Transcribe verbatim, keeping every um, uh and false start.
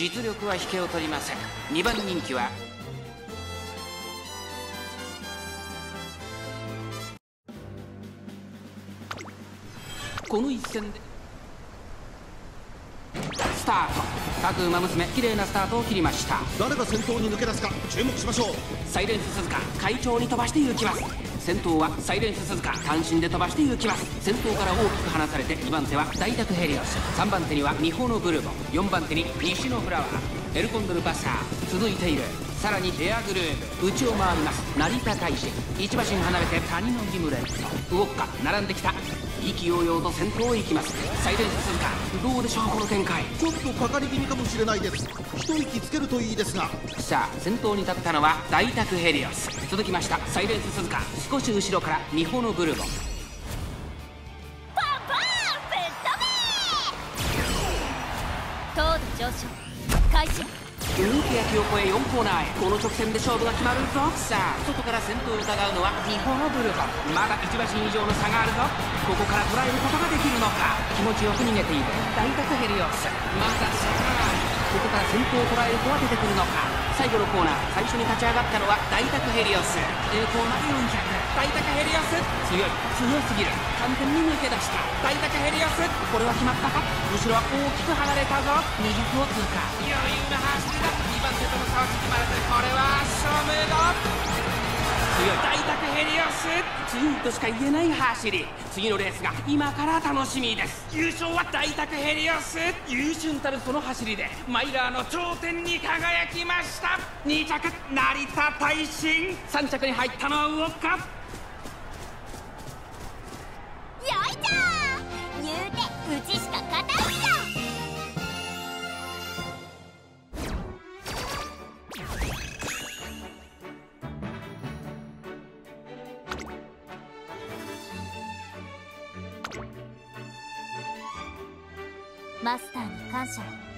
実力は引けを取りません。にばん人気はこの一戦でスタート。各馬娘綺麗なスタートを切りました。 誰が先頭に抜け出すか注目しましょう。 サイレンス鈴鹿快調に飛ばして行きます。先頭はサイレンス鈴鹿単身で飛ばして行きます。先頭から大きく離されてにばん手は大宅ヘリオス、さんばん手には二宝のブルボン、よんばん手に西のフラワー、エルコンドルパッサー続いている。さらにエアグルーヴ内を回ります成田大使、一馬身離れて谷のギムレット、ウォッカ並んできた。意気揚々と先頭へ行きます。サイレンス鈴鹿どうでしょうこの展開。 ちょっとかかり気味かもしれないです。一息つけるといいですが。 さあ先頭に立ったのは大宅ヘリオス、続きましたサイレンス鈴鹿少し後ろから二宝のブルボン。 パンパンぶっ飛べ。糖度上昇開始。 人気焼きを越えよんコーナーへ。この直線で勝負が決まるぞ。さあ外から先頭を疑うのは二宝のブルボン。まだいち馬身以上の差があるぞ。ここから捉えることができるのか。気持ちよく逃げている大宅ヘリオス、まだ差がある。ここから先頭を捉える子は出てくるのか。最後のコーナー最初に立ち上がったのは大宅ヘリオス。Aコーナーよんひゃく、大宅ヘリオス強い強すぎる。完全に抜け出した大宅ヘリオス。これは決まったか。後ろは大きく離れたぞ。にひゃくを通過。余裕な走りだ。にばん手との差を縮まらず、これは勝負だ。強い大宅ヘリオス、強いとしか言えない走り。次のレースが今から楽しみです。優勝は大宅ヘリオス。優秀たるその走りでマイラーの頂点に輝きました。に着成田大臣、さん着に入ったのはウォッカ。 よいしょ言うてうちしか勝たんじゃ。マスターに感謝。